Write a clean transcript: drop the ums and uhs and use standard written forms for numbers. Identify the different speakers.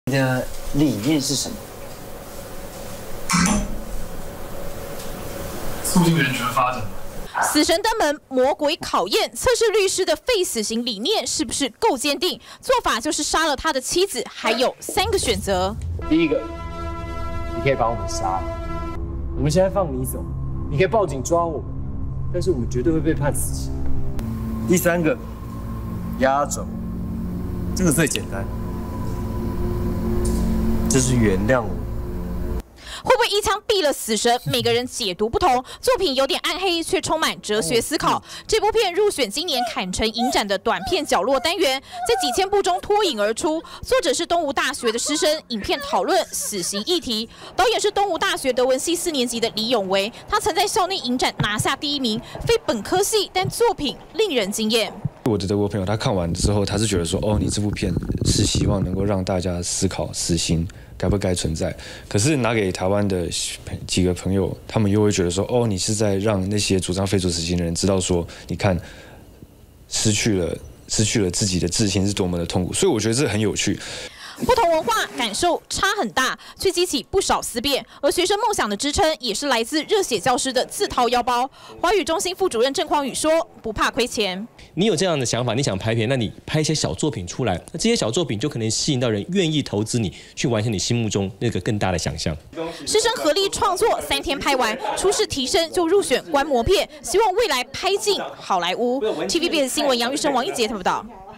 Speaker 1: 你的理念是什么？
Speaker 2: 促进人权发展。
Speaker 3: 死神登门，魔鬼考验，测试律师的废死刑理念是不是够坚定？做法就是杀了他的妻子，还有3个选择。
Speaker 4: 第一个，你可以把我们杀了，我们现在放你走，你可以报警抓我们，但是我们绝对会被判死刑。
Speaker 1: 第3个，压轴，这个最简单，就是原谅我。
Speaker 3: 会不会一枪毙了死神？每个人解读不同，作品有点暗黑，却充满哲学思考。这部片入选今年坎城影展的短片角落单元，在几千部中脱颖而出。作者是东吴大学的师生，影片讨论死刑议题。导演是东吴大学德文系4年级的李永维，他曾在校内影展拿下第1名，非本科系，但作品令人惊艳。
Speaker 5: 我的德国朋友他看完之后，他是觉得说，哦，你这部片是希望能够让大家思考死刑该不该存在。可是拿给台湾的几个朋友，他们又会觉得说，哦，你是在让那些主张废除死刑的人知道说，你看失去了自己的自信是多么的痛苦。所以我觉得这很有趣。
Speaker 3: 不同文化感受差很大，却激起不少思辨。而学生梦想的支撑，也是来自热血教师的自掏腰包。华语中心副主任郑匡宇说：“不怕亏钱。
Speaker 6: 你有这样的想法，你想拍片，那你拍一些小作品出来，那这些小作品就可能吸引到人愿意投资你，去完成你心目中那个更大的想象。”
Speaker 3: 师生合力创作，3天拍完，初试提升就入选观摩片，希望未来拍进好莱坞。TVBS 新闻杨玉生、王一杰报道。